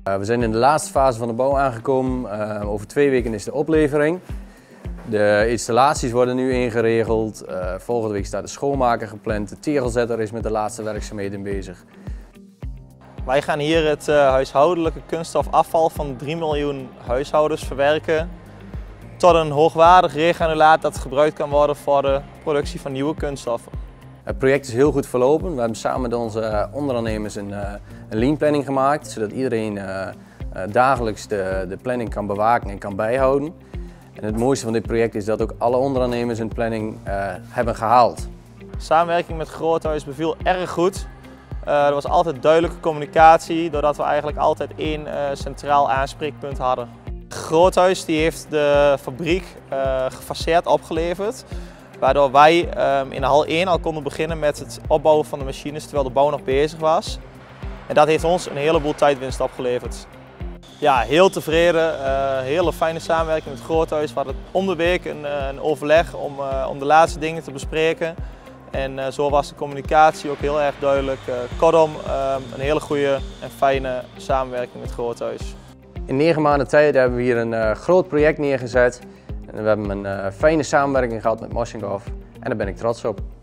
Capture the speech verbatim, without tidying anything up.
Uh, we zijn in de laatste fase van de bouw aangekomen. Uh, over twee weken is de oplevering. De installaties worden nu ingeregeld. Uh, volgende week staat de schoonmaker gepland. De tegelzetter is met de laatste werkzaamheden bezig. Wij gaan hier het uh, huishoudelijke kunststofafval van drie miljoen huishoudens verwerken tot een hoogwaardig regranulaat dat gebruikt kan worden voor de productie van nieuwe kunststoffen. Het project is heel goed verlopen. We hebben samen met onze ondernemers een, uh, een lean planning gemaakt, zodat iedereen uh, uh, dagelijks de, de planning kan bewaken en kan bijhouden. En het mooiste van dit project is dat ook alle ondernemers hun planning uh, hebben gehaald. Samenwerking met Groothuis beviel erg goed. Uh, er was altijd duidelijke communicatie, doordat we eigenlijk altijd één uh, centraal aanspreekpunt hadden. Groothuis die heeft de fabriek uh, gefaseerd opgeleverd, waardoor wij uh, in hal één al konden beginnen met het opbouwen van de machines terwijl de bouw nog bezig was. En dat heeft ons een heleboel tijdwinst opgeleverd. Ja, heel tevreden, uh, hele fijne samenwerking met Groothuis. We hadden om de week een, een overleg om, uh, om de laatste dingen te bespreken. En uh, zo was de communicatie ook heel erg duidelijk. Uh, kortom, uh, een hele goede en fijne samenwerking met Groothuis. In negen maanden tijd hebben we hier een uh, groot project neergezet. En we hebben een uh, fijne samenwerking gehad met Moschinghoff en daar ben ik trots op.